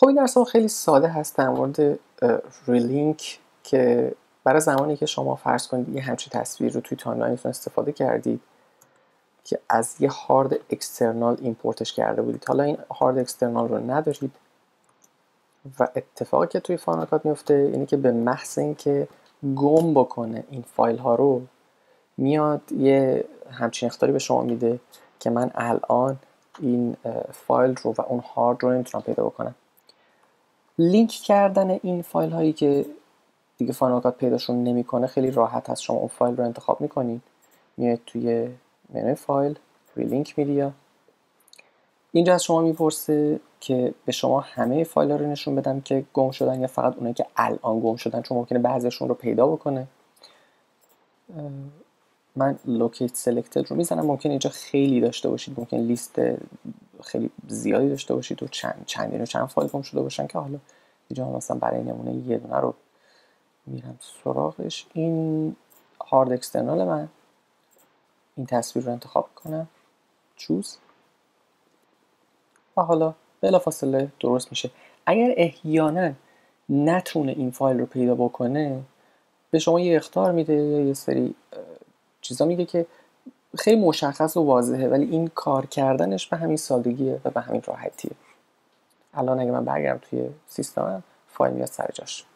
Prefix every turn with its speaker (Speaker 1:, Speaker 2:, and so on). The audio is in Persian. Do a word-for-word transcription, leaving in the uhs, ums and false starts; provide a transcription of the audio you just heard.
Speaker 1: خب این درس خیلی ساده هست در مورد ریلینک که برای زمانی که شما فرض کنید یه همچین تصویر رو توی تایملاینتون استفاده کردید که از یه هارد اکسترنال ایمپورتش کرده بودید، حالا این هارد اکسترنال رو ندارید و اتفاقی که توی فاینال کات میفته اینه که به محض اینکه گم بکنه این فایل ها رو میاد یه همچین اخطاری به شما میده که من الان این فایل رو و اون هارد رو نمیتونم پیدا بکنم. لینک کردن این فایل هایی که دیگه فاینال کات پیداشون نمیکنه خیلی راحت هست. شما اون فایل رو انتخاب میکنید، میاد توی منوی فایل ریلینک میدیا. اینجا از شما میپرسه که به شما همه فایل ها رو نشون بدم که گم شدن یا فقط اونایی که الان گم شدن، چون ممکنه بعضیشون رو پیدا بکنه. من لوکیت سلکتد رو میزنم. ممکن اینجا خیلی داشته باشید، ممکن لیست خیلی زیادی داشته باشید و چند چندین و چند فایل گم شده باشن که حالا اینجا مثلا برای نمونه یه دونه رو میرم سراغش. این هارد اکسترنال من، این تصویر رو انتخاب کنم، چوز، و حالا بلافاصله درست میشه. اگر احیانا نتونه این فایل رو پیدا بکنه به شما یه اخطار میده یا یه سری چیزا میگه که خیلی مشخص و واضحه، ولی این کار کردنش به همین سادگیه و به همین راحتیه. الان اگه من برگردم توی سیستمم فایل میاد سر جاش.